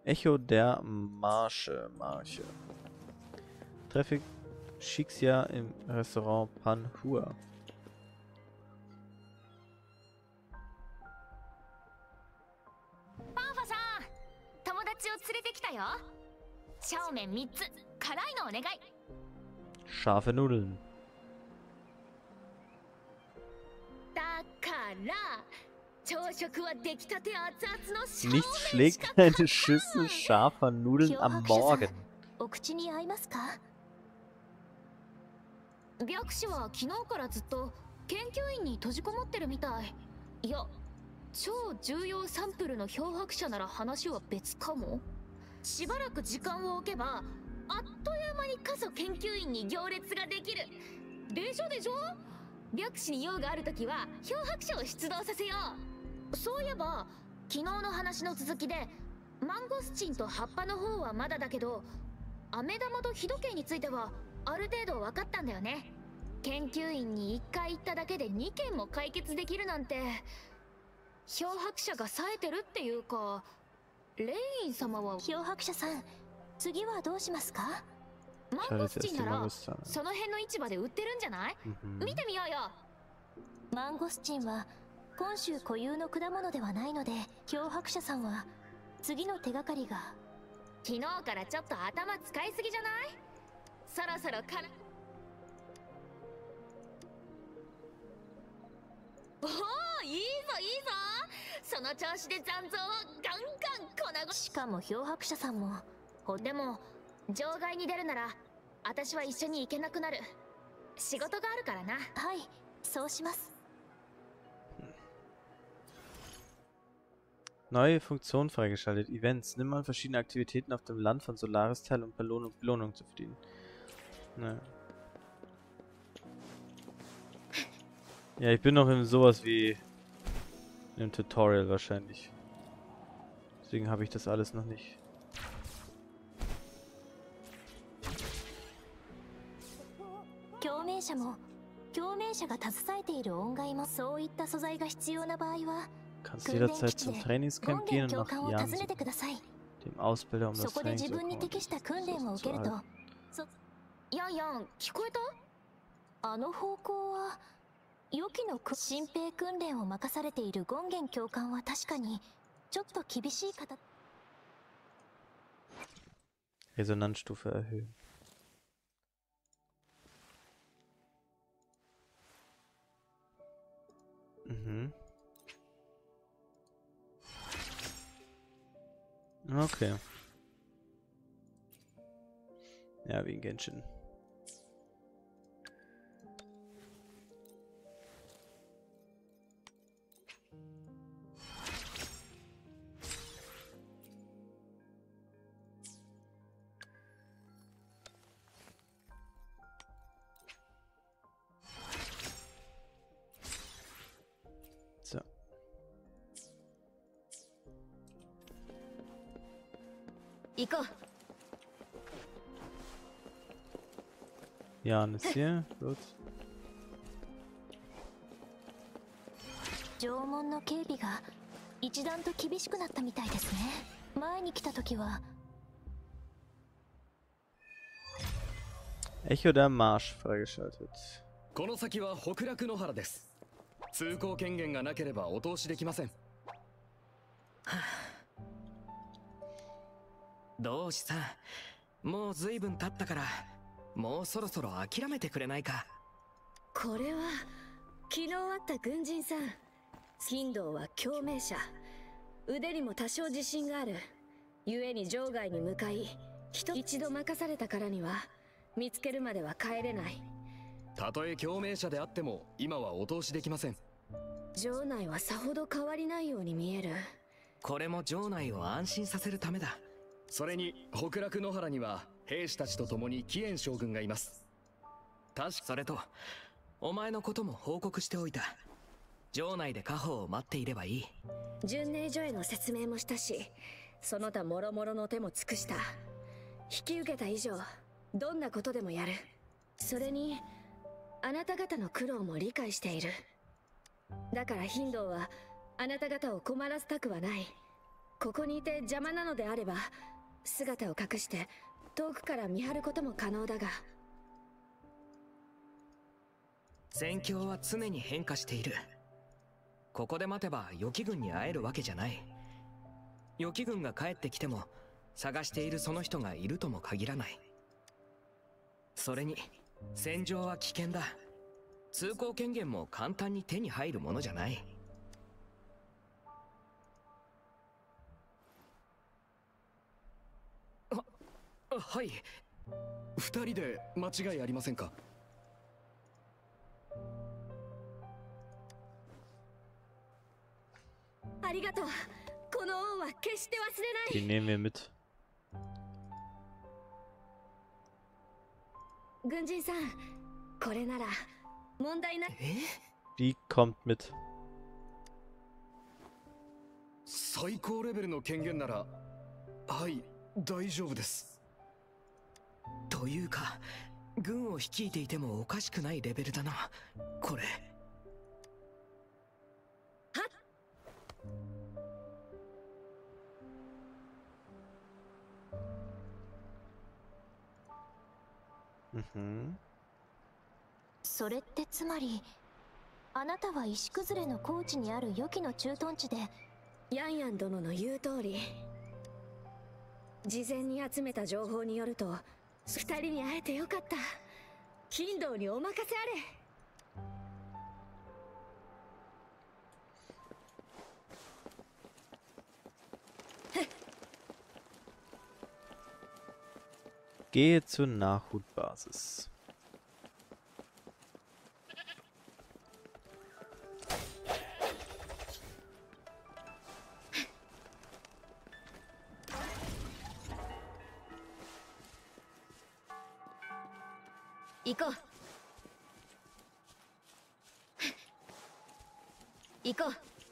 Echo der Marche. Treffe Shixia im Restaurant Panhua. パンファさん、友達を連れてきたよ。正面3つ、辛いのお願い。 Scharfe Nudeln. だから朝食は出来たて熱々の正 Nichts 面し schlägt か eine Schüssel scharfer Nudeln am Morgen. お口に合いますか？白紙は昨日からずっと研究員に閉じこもってるみたい。いや、超重要サンプルの漂白者なら話は別かも。しばらく時間を置けばあっという間に過疎研究員に行列ができる。でしょでしょ。白紙に用があるときは漂白者を出動させよう。そういえば昨日の話の続きでマンゴスチンと葉っぱの方はまだだけど、飴玉と日時計についてはある程度分かったんだよね。研究員に1回行っただけで2件も解決できるなんて、漂白者が冴えてるっていうか。レイン様は漂白者さん、次はどうしますか？マンゴスチンならその辺の市場で売ってるんじゃない？見てみようよ。マンゴスチンは今週固有の果物ではないので、漂白者さんは次の手がかりが。昨日からちょっと頭使いすぎじゃない？そろそろから。おお、いいぞいいぞ。その調子で残像をガンガン粉々。しかも漂白者さんもでも場外に出るなら私は一緒に行けなくなる。仕事があるからな。はい、そうします。 Neue Funktion freigeschaltet. Events. Nimm an verschiedene Aktivitäten auf dem Land von Solaris teil, um Belohnung zu verdienen. Naja. Ja, ich bin noch in sowas wie in einem Tutorial wahrscheinlich. Deswegen habe ich das alles noch nicht. Kannst jederzeit zum Trainingscamp gehen und nach Jahren suchen. Dem Ausbilder, um das Training zu bekommen. ヤンヤン、聞こえた？あの方向は予期の新兵訓練を任されているゴンゲン教官は確かにちょっと厳しい方。 Resonanzstufe erhöhen. Mhm. Okay. Ja, wie in Genshin. So. Jan ist hier. Gut. 城門の警備が一段と厳しくなったみたいですね。前に来た時は Echo der Marsch freigeschaltet. この先は北楽野原です。通行権限がなければお通しできません。 同志さん、もう随分経ったからもうそろそろ諦めてくれないか。 これは昨日会った軍人さん。金道は共鳴者、腕にも多少自信がある。故に場外に向かい、一度任されたからには見つけるまでは帰れない。 たとえ共鳴者であっても今はお通しできません。 城内はさほど変わりないように見える。 これも城内を安心させるためだ。 それに北楽野原には兵士たちと共に紀元将軍がいます。 それとお前のことも報告しておいた。城内で家宝を待っていればいい。 巡礼所への説明もしたし、その他諸々の手も尽くした。引き受けた以上どんなことでもやる。それにあなた方の苦労も理解している。だからヒンドーはあなた方を困らせたくはない。 ここにいて邪魔なのであれば姿を隠して遠くから見張ることも可能だが。 戦況は常に変化している。ここで待てば予期軍に会えるわけじゃない。予期軍が帰ってきても探しているその人がいるとも限らない。それに戦場は危険だ。通行権限も簡単に手に入るものじゃない。はい。 二人で間違いありませんか？ ありがとう。この恩は決して忘 Die れない。 nehmen wir mit. 軍人さん、これなら問題な。 Die kommt mit. 最高レベルの権限なら、はい、大丈夫です。 というか、軍を率いていてもおかしくないレベルだな、これ。 それってつまり、あなたは石崩れの高地にある予期の駐屯地で。 ヤンヤン殿の言う通り、事前に集めた情報によると二人に会えてよかった。金堂にお任せあれ。 Gehe zur Nachhutbasis. Go. Go.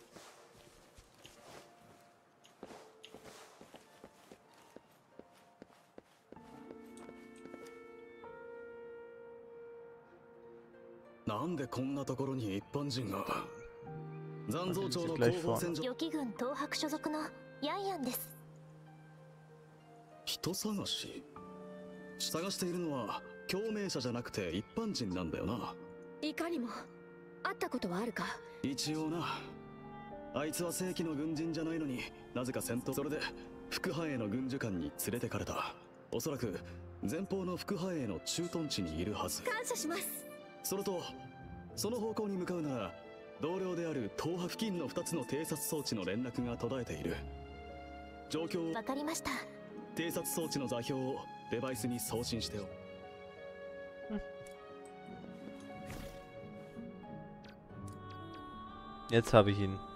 なんでこんなところに一般人が。残像町の後方戦場。 予期軍東博所属のヤンヤンです。 人探し。探しているのは共鳴者じゃなくて一般人なんだよな。 いかにも。会ったことはあるか？ 一応な。あいつは正規の軍人じゃないのになぜか戦闘。それで副派兵の軍需官に連れてかれた。おそらく前方の副派兵の駐屯地にいるはず。 感謝します。 それとその方向に向かうなら同僚である東波付近の2つの偵察装置の連絡が途絶えている。状況を。 わかりました。 偵察装置の座標をデバイスに送信してお。 Jetzt habe ich ihn.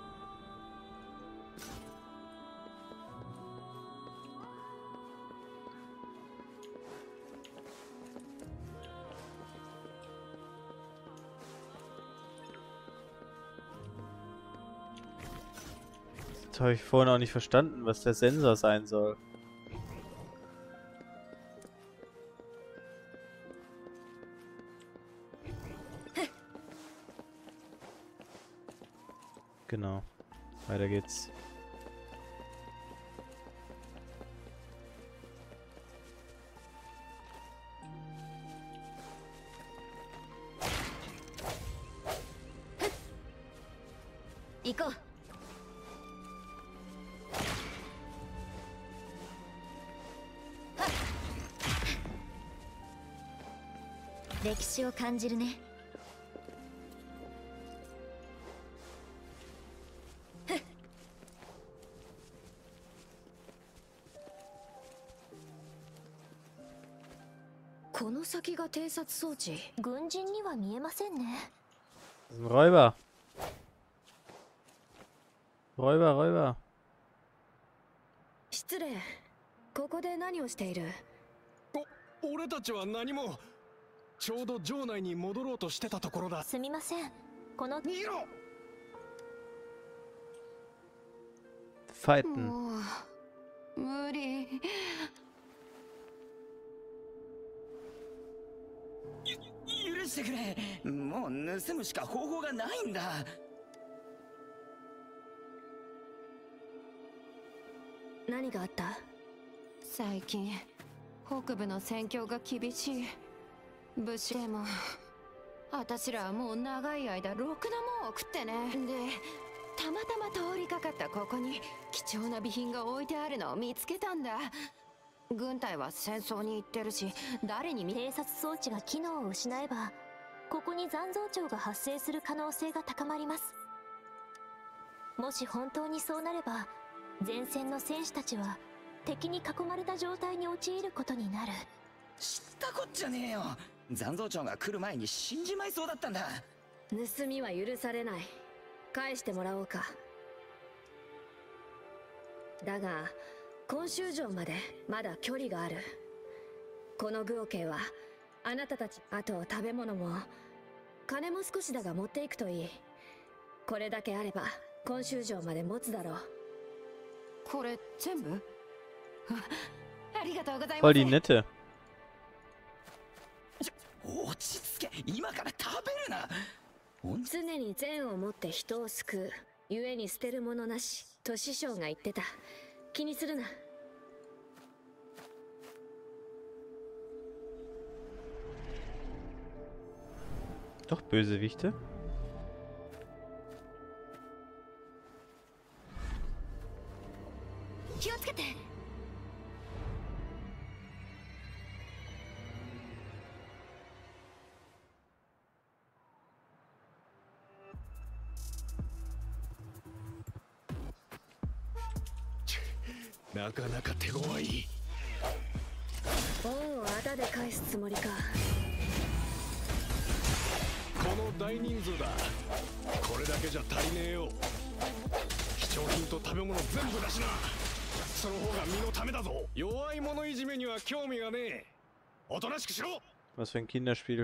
Das habe ich vorhin auch nicht verstanden, was der Sensor sein soll. Genau. Weiter geht's. Go. 歴史を感じるね。 この先が偵察装置。 軍人には見えませんね。 Das ist ein Räuber. Räuber, Räuber. 失礼。ここで何をしている？ 俺たちは何も。ちょうど城内に戻ろうとしてたところだ。 すみません。この。 逃げろ。 Fighten. もう無理。 許してくれ。もう盗むしか方法がないんだ。 何があった？ 最近北部の戦況が厳しい。武士でも私らはもう長い間ろくなもんを食ってね。でたまたま通りかかったここに貴重な備品が置いてあるのを見つけたんだ。軍隊は戦争に行ってるし、誰に偵察装置が機能を失えばここに残像潮が発生する可能性が高まります。もし本当にそうなれば前線の戦士たちは敵に囲まれた状態に陥ることになる。 知ったこっちゃねえよ。残像長が来る前に死んじまいそうだったんだ。 盗みは許されない。返してもらおうか。だが今週城までまだ距離がある。このグオケイはあなたたち、あと食べ物も金も少しだが持っていくといい。これだけあれば今週城まで持つだろう。 これ全部？ありがとうございます。 Voll die nette. 落ち着け、今から食べるな。 常に善をもって人を救う、故に捨てるものなしと師匠が言ってた。気にするな。 Doch Bösewichte. 気をつけて。 なかなか手強い。 恩をあだで返すつもりか。 この大人数だ。これだけじゃ足りねえよ。貴重品と食べ物全部だしな。その方が身のためだぞ。弱い者いじめには興味がねえ。おとなしくしろ。 Was für ein Kinderspiel.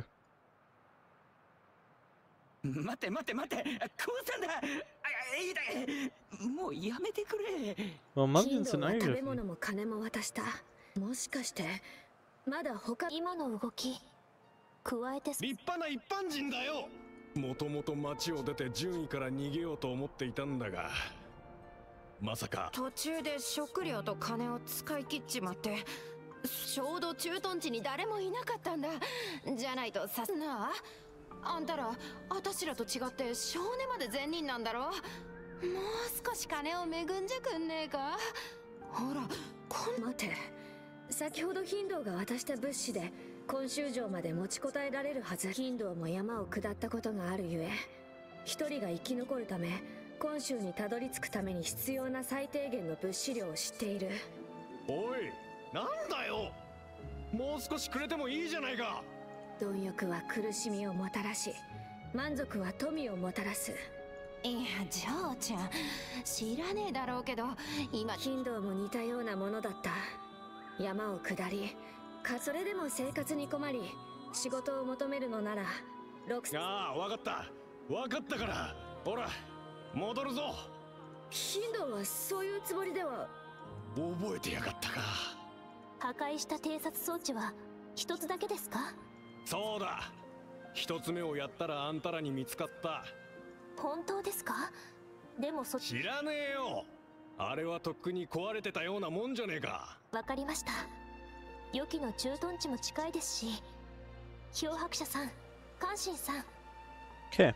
待って待って待って、こうさんだ。いいだ、もうやめてくれ。 Warum haben die 金 uns 土 denn は食べ angegriffen? 物も金も渡した。もしかしてまだ他。 今の動き加えて立派な一般人だよ。もともと町を出て順位から逃げようと思っていたんだが、まさか途中で食料と金を使い切っちまって、ちょうど駐屯地に誰もいなかったんだ。じゃないとさなあ、あんたら私らと違って少年まで善人なんだろ。もう少し金を恵んじゃくんねえか。ほら待て、先ほど貧道が渡した物資で今週城まで持ちこたえられるはず。貧道も山を下ったことがあるゆえ、一人が生き残るため今週にたどり着くために必要な最低限の物資量を知っている。 おい、なんだよ。もう少しくれてもいいじゃないか。 貪欲は苦しみをもたらし、満足は富をもたらす。 いやジョーちゃん知らねえだろうけど、今貧道も似たようなものだった。山を下りそれでも生活に困り仕事を求めるのならああ、わかったわかったから、ほら戻るぞ。 貧道はそういうつもりでは。 覚えてやがったか。 破壊した偵察装置は一つだけですか？ そうだ、一つ目をやったらあんたらに見つかった。 本当ですか？でも知らねえよ。あれはとっくに壊れてたようなもんじゃねえか。 わかりました。予期の駐屯地も近いですし、漂白者さん、関心さん。 Okay.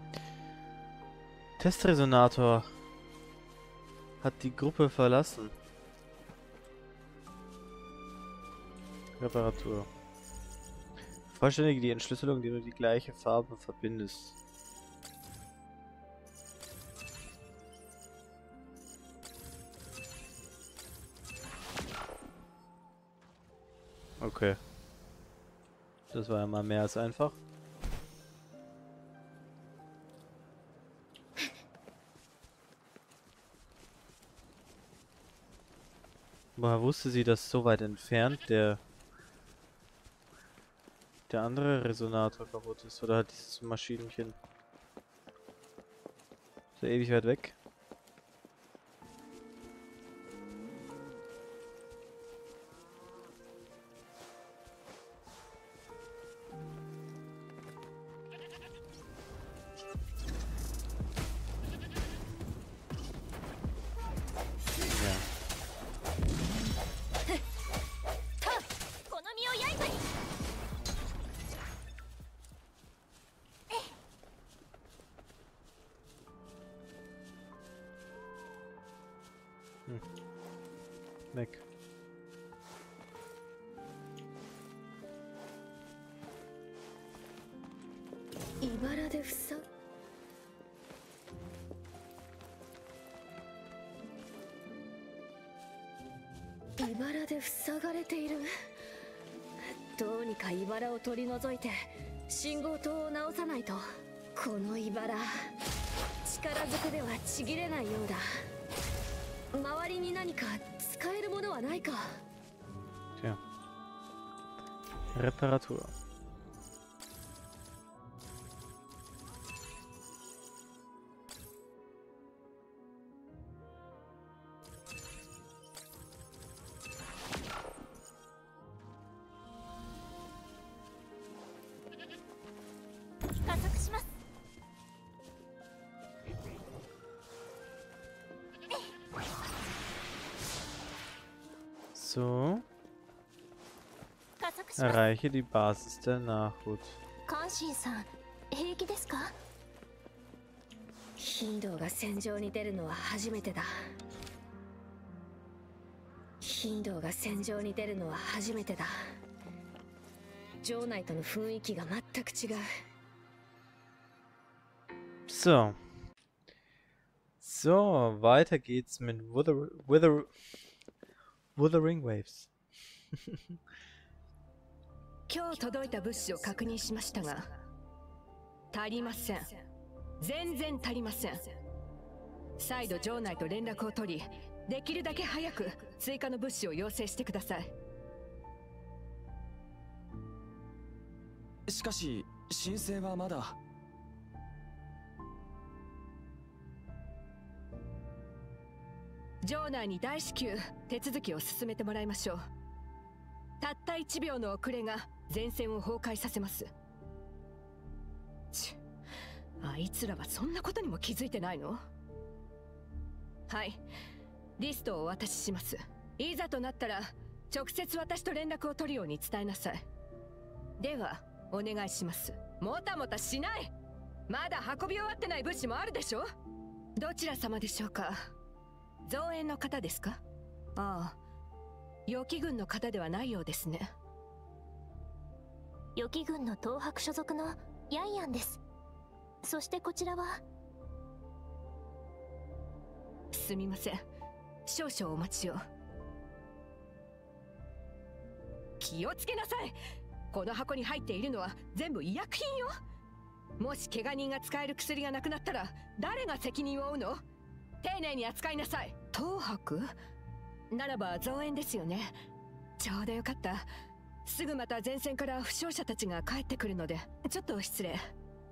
Testresonator hat die Gruppe verlassen. Reparatur. Vollständige die Entschlüsselung, indem du die gleiche Farbe verbindest. Okay. Das war ja mal mehr als einfach. Woher wusste sie, dass so weit entfernt der andere Resonator kaputt ist? Oder hat dieses Maschinenchen so ewig weit weg? Weg. 茨で塞ぐ。茨で塞がれている。どうにか茨を取り除いて信号灯を直さないと。この茨、力ずくではちぎれないようだ。周りに何か使えるものはないか。 Tja. Reparatur. So. Erreiche die Basis der Nachhut. 関心さん、平気ですか？ ヒンドーが戦場に出るのは初めてだ。ヒンドーが戦場に出るのは初めてだ。城内との雰囲気が全く違う。 So. So, weiter geht's mit Wuthering Waves. 今日届いた物資を確認しましたが、足りません。全然足りません。再度城内と連絡を取り、できるだけ早く追加の物資を要請してください。 しかし申請はまだ。 城内に大至急手続きを進めてもらいましょう。たった1秒の遅れが前線を崩壊させます。あいつらはそんなことにも気づいてないの？はい、リストをお渡しします。いざとなったら直接私と連絡を取るように伝えなさい。ではお願いします。もたもたしない。まだ運び終わってない物資もあるでしょ。どちら様でしょうか？増援の方ですか？ああ、予期軍の方ではないようですね。 予期軍の東博所属のヤンヤンです。そしてこちらは。 すみません、少々お待ちを。気をつけなさい。この箱に入っているのは全部医薬品よ。もし怪我人が使える薬がなくなったら誰が責任を負うの？丁寧に扱いなさい。東博ならば増援ですよね。ちょうどよかった。すぐまた前線から負傷者たちが帰ってくるので、ちょっと失礼。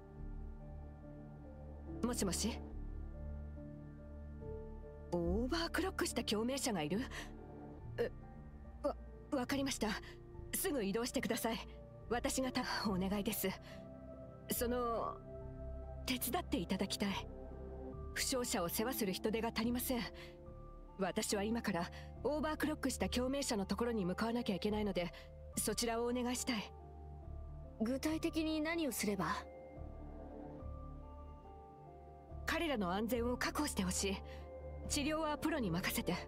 もしもし。オーバークロックした共鳴者がいる？わかりました。すぐ移動してください。私がお願いです。手伝っていただきたい。負傷者を世話する人手が足りません。私は今からオーバークロックした共鳴者のところに向かわなきゃいけないので、そちらをお願いしたい。具体的に何をすれば？彼らの安全を確保してほしい。治療はプロに任せて。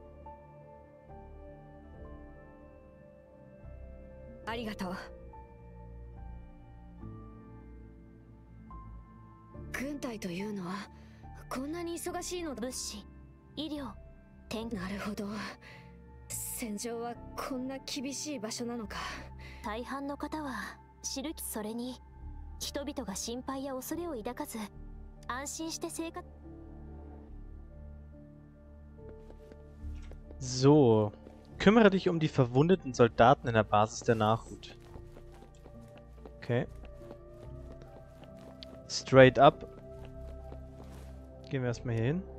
ありがとう。軍隊というのはこんなに忙しいのだ。 物資、医療、 なるほど。戦場はこんな厳しい場所なのか。 大半の方は知る。それに人々が心配や恐れを抱かず安心して生活。 So, kümmere dich um die verwundeten Soldaten in der Basis der Nachhut. Okay. Straight up. Gehen wir erstmal hier hin.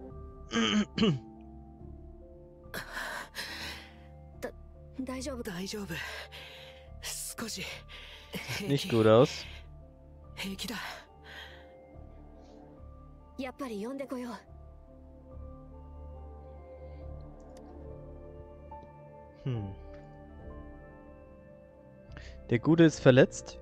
Sieht nicht gut aus. 平気だ。やっぱり呼んでこよう。 Der Gute ist verletzt.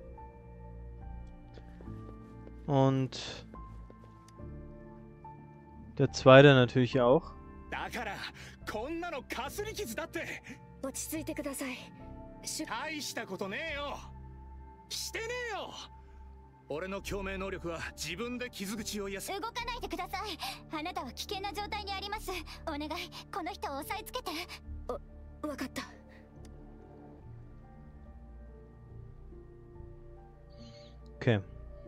Und der Zweite natürlich auch. だからこんなのかすり傷だって。 落ち着いてください。 大したことねえよ。してねえよ。俺の共鳴能力は自分で傷口を癒す。 動かないでください。あなたは危険な状態にあります。お願い、この人を押さえつけて。 わかった。 Okay.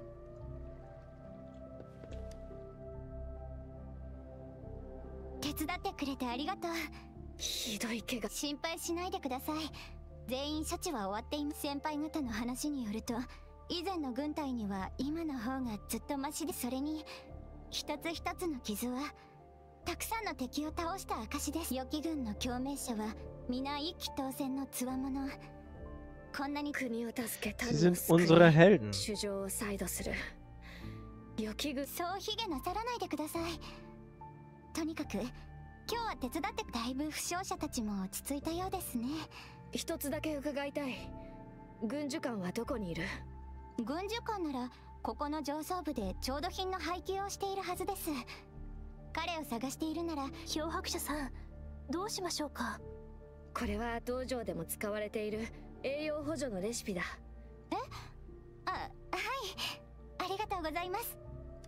手伝ってくれてありがとう。 ひどい怪我。 心配しないでください。全員処置は終わっています。先輩方の話によると、以前の軍隊には今の方がずっとマシで、それに一つ一つの傷はたくさんの敵を倒した証です。予期軍の共鳴者は皆一騎当選の強者。こんなに国を助けた。 Sie sind unsere Helden. 主情を再度する。予期軍。 そう卑下なさらないでください。とにかく今日は手伝って。だいぶ負傷者たちも落ち着いたようですね。 一つだけ伺いたい。軍需官はどこにいる？ 軍需官ならここの上層部で調度品の配給をしているはずです。彼を探しているなら。 漂白者さん、どうしましょうか。 これは道場でも使われている栄養補助のレシピだ。 はい、ありがとうございます。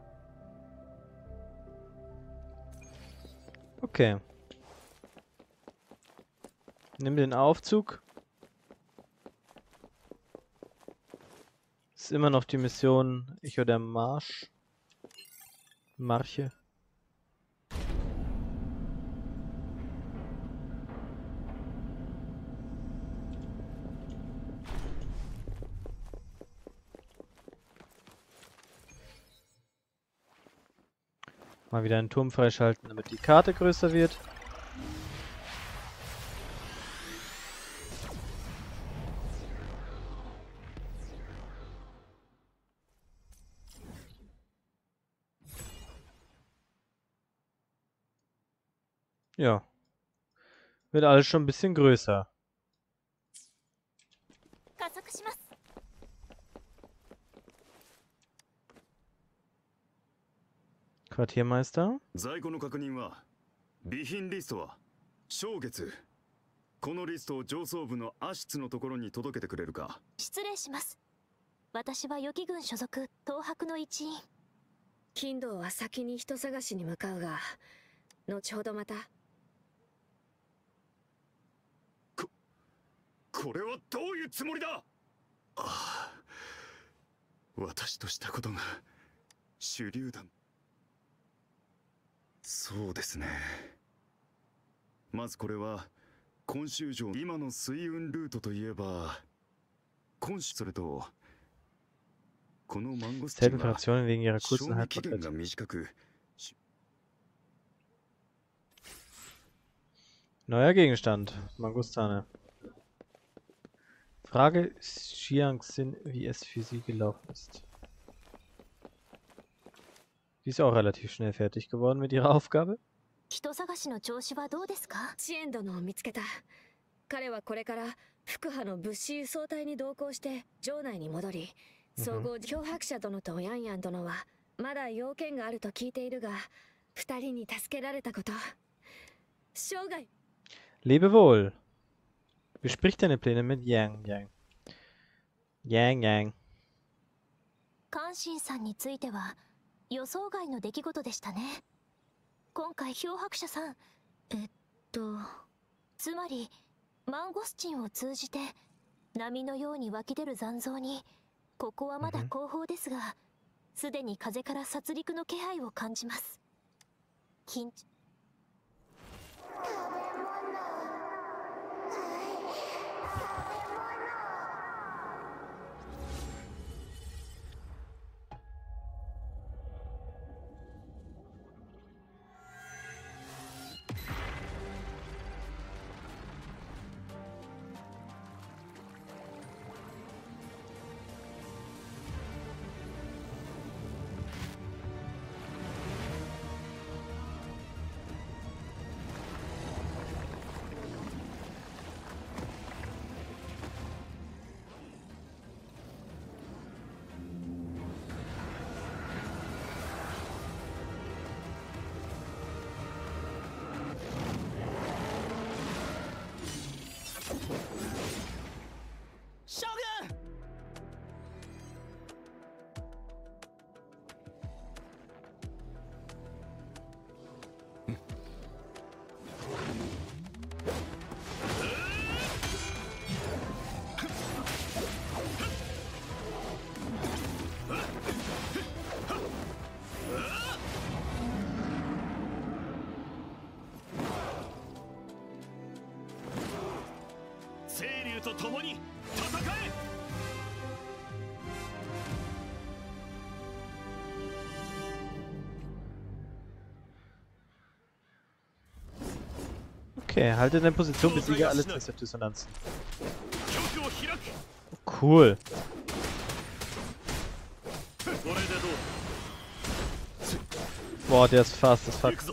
Okay. Nimm den Aufzug. Ist immer noch die Mission Echo der Marche. Mal wieder einen Turm freischalten, damit die Karte größer wird. Ja. Wird alles schon ein bisschen größer. Quartiermeister? 在庫の確認は、備品リストは正月。このリストを上層部のアシツのところに届けてくれるか。 失礼します。私は予期軍所属東博の一員。 金堂は先に人探しに向かうが、後ほどまた。 これはどういうつもりだ。ああ、私としたことが手榴弾。そうですね。まずこれは今週上、今の水運ルートといえば今週、それとこのマンゴスチンは賞味期限が短く。 Neuer Gegenstand. Mangustane. Frage Xiangxin, wie es für sie gelaufen ist. Die ist auch relativ schnell fertig geworden mit ihrer Aufgabe. 人探しの調子はどうですか？ チエン殿を見つけた。彼はこれから福派の物資輸送隊に同行して城内に戻り、総合漂白者殿とヤンヤン殿はまだ要件があると聞いているが、二人に助けられたこと、生涯。 Lebe wohl. Besprich deine Pläne mit Yang Yang. Yang Yang. 関心さんについては予想外の出来事でしたね。今回漂白者さん、つまりマンゴスチンを通じて波のように湧き出る残像に、ここはまだ後方ですが、すでに風から殺戮の気配を感じます。緊張。 清流と共に戦え。 Okay, halte deine Position, besiege alle Testerdissonanzen. Cool. Boah, der ist fast as fuck.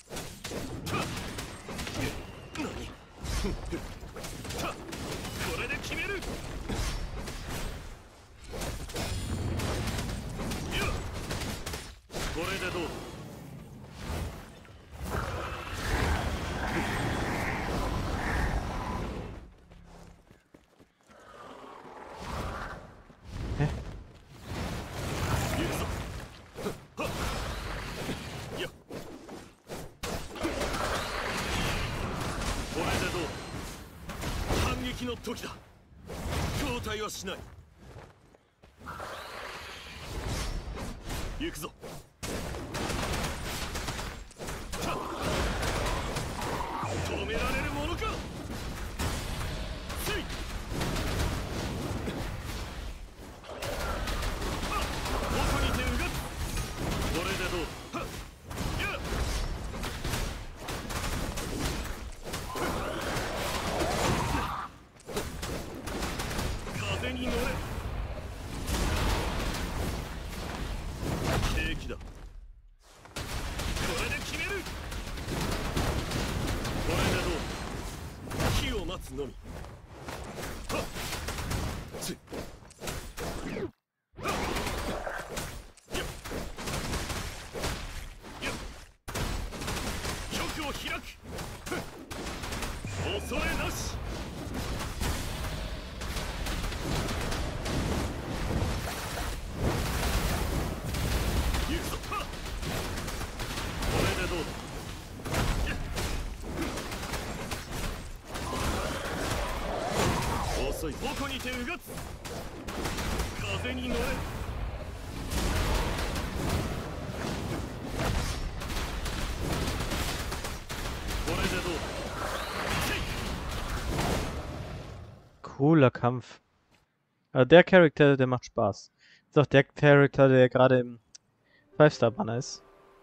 Cooler Kampf. Also der Charakter, der macht Spaß. Ist auch der Charakter, der gerade im 5-Star-Banner ist.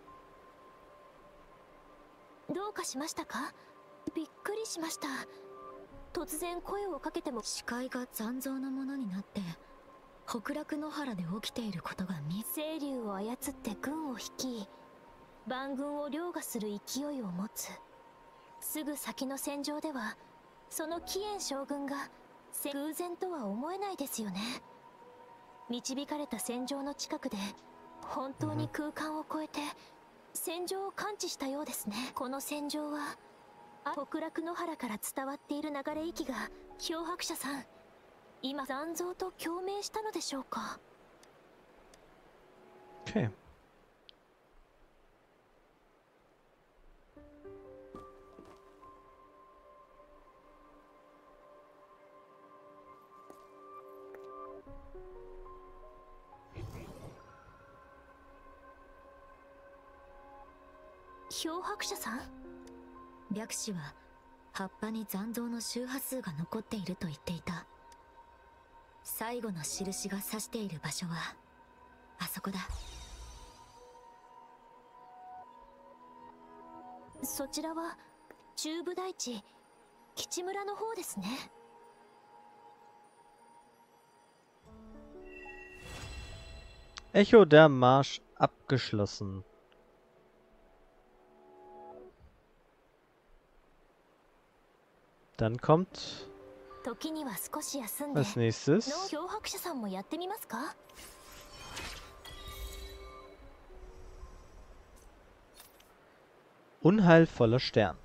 どうかしましたか？びっくりしました。突然声をかけても視界が残像のものになって北楽野原で起きていることが清流を操って軍を率い万軍を凌駕する勢いを持つ。すぐ先の戦場ではその貴園将軍が偶然とは思えないですよね。導かれた戦場の近くで本当に空間を超えて戦場を感知したようですね。この戦場は北楽野原から伝わっている流れ息が漂白者さん今残像と共鳴したのでしょうか。 Okay. 漂白者さん？ 白紙は葉っぱに残像の周波数が残っていると言っていた。最後の印が指している場所はあそこだ。 そちらは中部大地吉村の方ですね。 Echo der Marsch abgeschlossen. Dann kommt als nächstes Unheilvoller Stern.